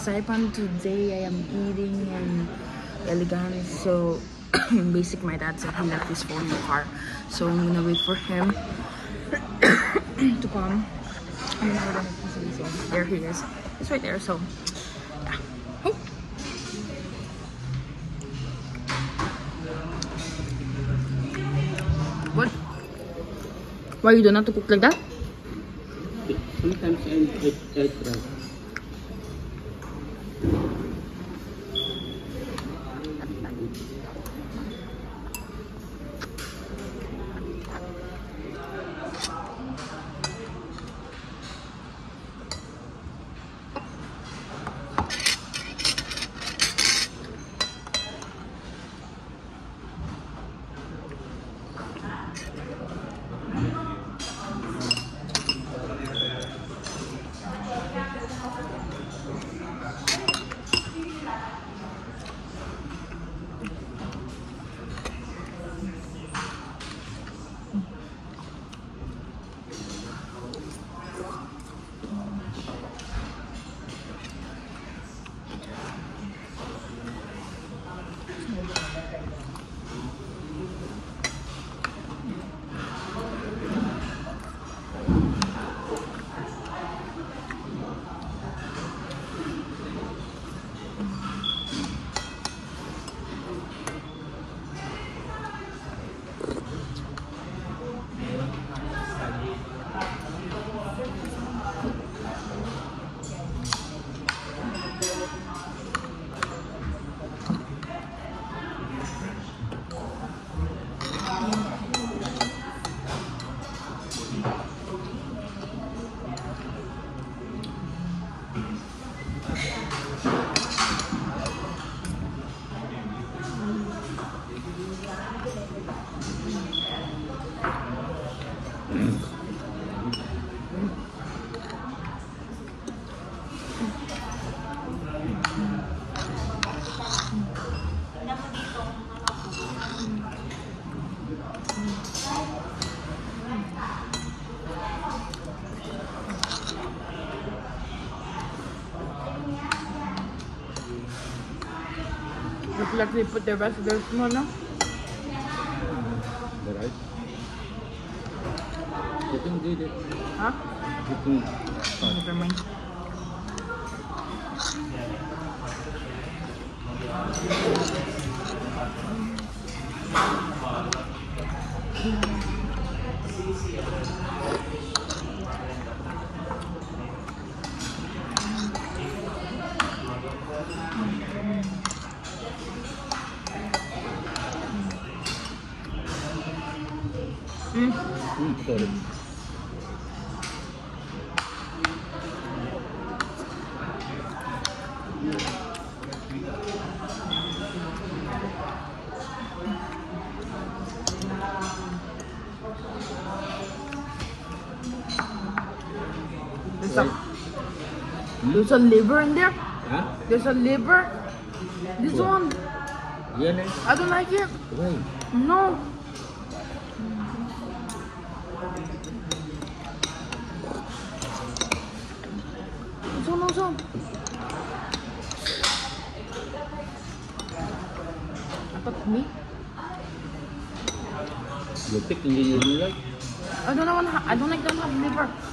Saipan. Today I am eating in Elegance. So basically my dad said he left his phone in the car. So I'm gonna wait for him to come. I'm gonna order his pizza. So there he is. It's right there. So yeah. Oh. What? Why you don't have to cook like that? Sometimes I try. Looks like they put the rest of their small now. The rice. You can do it. Huh? You can. Never mind. Sorry. There's a liver in there. Huh? There's a liver. This one. Yeah, I don't like it. why? No. So. I thought me. You pick and you like? I don't like them have liver.